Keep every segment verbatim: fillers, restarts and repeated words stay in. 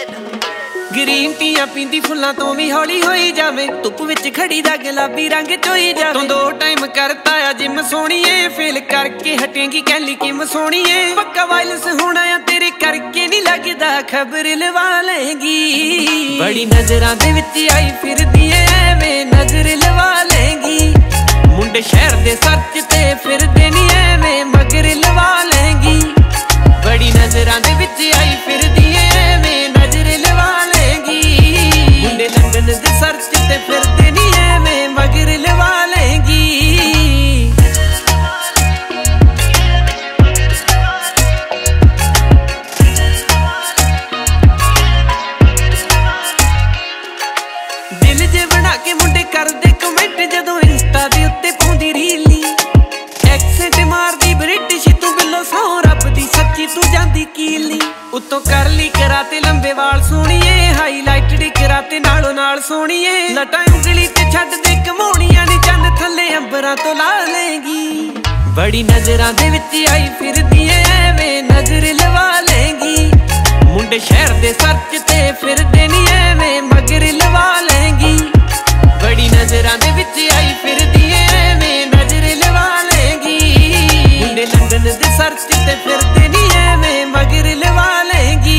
Green Tiya पींदी फुल्लां तो भी हौली होई जावे, धुप विच खड़ी दा गुलाबी रंग चोई जावे। तू दो टाइम करता आ जिम सोणीए, फेल करके हटेंगी कैली किम सोणीए। पक्का वायरस होना या तेरे करके नहीं लगदा, खबर लवा लेंगी। बड़ी नजरां दे विच आई फिरदी ऐ एवें नजर लवा लेंगी। मुंडे शहर दे सच ते फिरदे नहीं एवें मगर लवा लेंगी। बड़ी नजरां दे विच आई फिरदी ऐ एवें नजर लवा लेंगी। मुंडे लंदन दे सर्च ते फिरदे नहीं एवें मगर लवा लेंगी। दिल जे बना के मुंडे करदे कमेंट जदों इंस्टा दे उत्ते पाउंदी रीली। एक्सेंट मारदी ब्रिटिश तू बिलो सौ रब दी सच्ची तू जांदी कीली। उत्तों करली कराते लंबे वाल सोणीए, हाईलाइटेड कराते नालों नाल सोणीए। लटां उंगली ते छड्ड दे कमाउणियां नी चंद थल्ले अंबरां तो ला लेंगी। बड़ी नजरां दे विच आई फिरदी ऐ एवें नजर लवा लेंगी। मुंडे शहर दे सर्च ते फिरदे नी एवें मगर लवा लेंगी। बड़ी नजरां दे विच आई फिरदी ऐ एवें नजर लवा लेंगी। मुंडे लंदन दे सर्च ते फिरदे नी एवें मगर लवा लेंगी।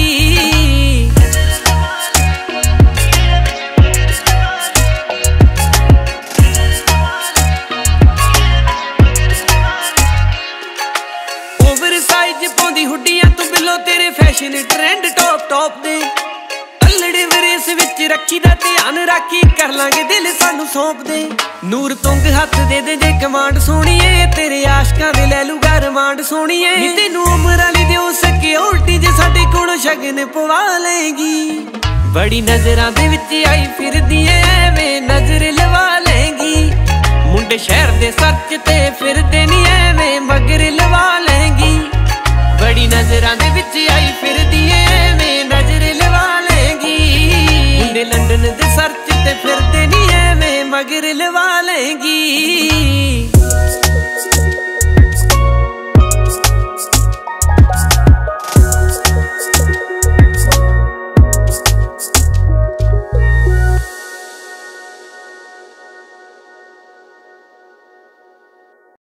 ओवर साइज पाउंदी हुड्डियां तू बिलो तेरे फैशन ट्रेंड टॉप टॉप दे। अल्लड़े वरेस विच रखी दा ध्यान राखी, कर लांगे दिल सानू सौंप दे। नूर तुंग हथ दे दे जे कमांड सोणीए, तेरे आशकां दे लै लूगा रिमांड सोणीए। नी तैनू उमर आली दिओ सिक्योरिटी जे साडे कोलों शगन पवा लेंगी। बड़ी नजरां दे विच आई फिरदी ऐ एवें नजर लवा लेंगी। मुंडे शहर दे सर्च ते फिरदे नी एवें मगर लवा लेंगी।